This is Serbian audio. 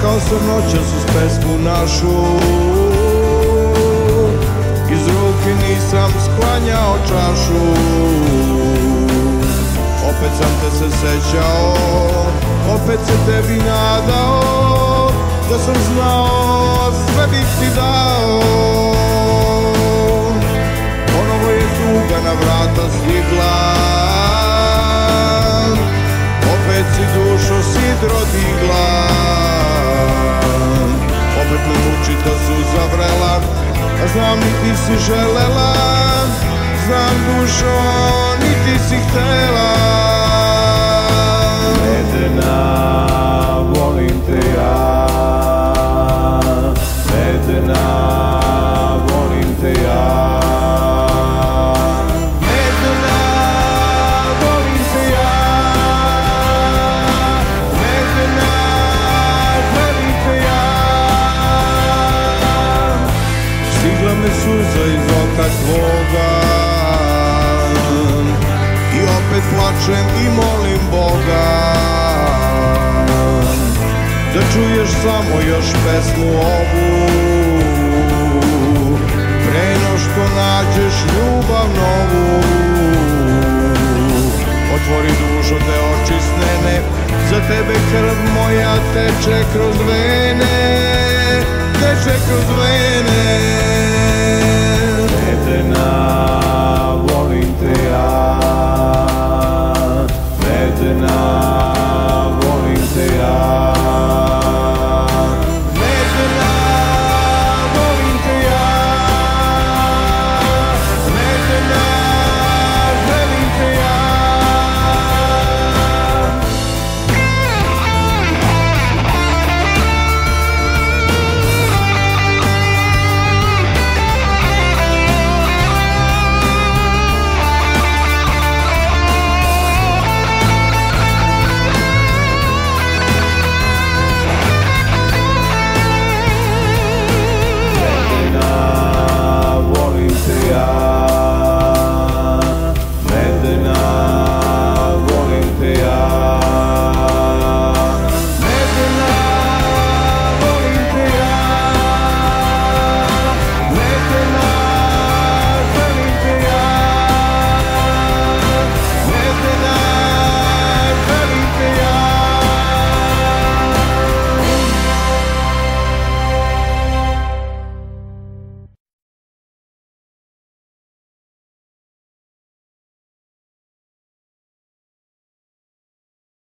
Plakao sam noćas uz pesmu našu, iz ruke nisam sklanjao čašu. Opet sam te se sećao, opet se tebi nadao, da sam znao sve bih ti dao. Ponovo je tuga na vrata stigla, opet si dušo sidro digla. Opet me muči ta suza vrela, a znam ni ti si želela, znam dušo ni ti si htela. Medena, volim te ja, Medena, volim te ja. Medena, volim te ja, Medena, volim te ja. Stigla me suza iz oka tvoga i opet plačem i molim Boga da čuješ samo još pesmu ovu, pre no što nađeš ljubav novu. Otvori dušo te oči snene, za tebe krv moja teče kroz vene, teče kroz vene.